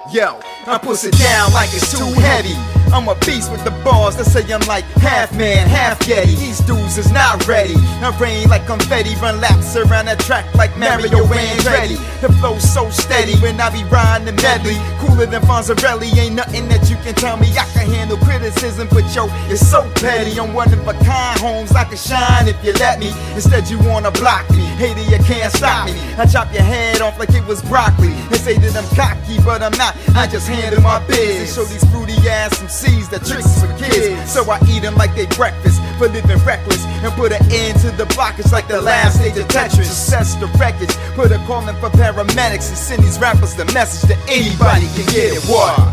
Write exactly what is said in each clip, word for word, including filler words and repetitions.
Yo, I push it down like it's too heavy. I'm a beast with the bars that say I'm like half man, half Yeti. These dudes is not ready. I rain like confetti, run laps around that track like Mario Andretti. The flow's so steady when I be riding the medley. Cooler than Fonzarelli, ain't nothing that you can tell me. I can handle criticism, but yo, it's so petty. I'm one of a kind, Holmes, I can shine if you let me. Instead you wanna block me, hater, you can't stop me. I chop your head off like it was broccoli. They say that I'm cocky, but I'm not. I just handle my biz and show these fruity ass M Cs that tricks for kids. So I eat them like they breakfast for living reckless and put an end to the blockage like the last stage of Tetris. Assess the wreckage, put a call in for paramedics and send these rappers the message that anybody can get it. What?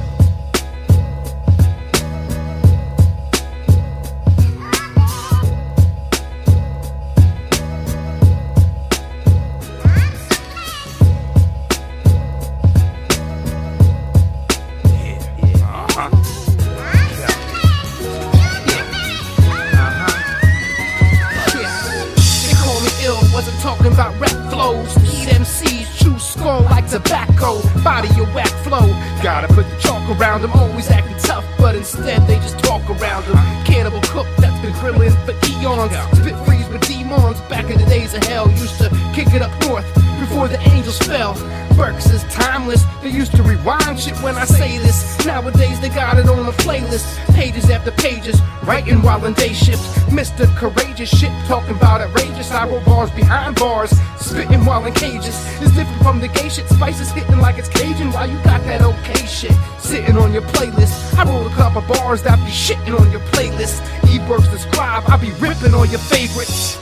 Wasn't talking about rap flows. Eat M Cs, chew skull like tobacco. Body your whack flow. Gotta put the chalk around them. Always acting tough, but instead they just talk around them. Cannibal cook that's been grilling for eons. Spit freeze with demons. Back in the days of hell, used to kick it up north before the angels fell. Burks is timeless. They used to rewind shit when I say this. Nowadays they got it on the playlist. Pages after pages, writing while in day shifts. Mister Courageous shit, talking about outrageous. I roll bars behind bars, spitting while in cages. It's different from the gay shit. Spices hitting like it's Cajun while you got that okay shit sitting on your playlist. I roll a couple bars that be shitting on your playlist. Ebircs The Scribe, I be ripping on your favorites.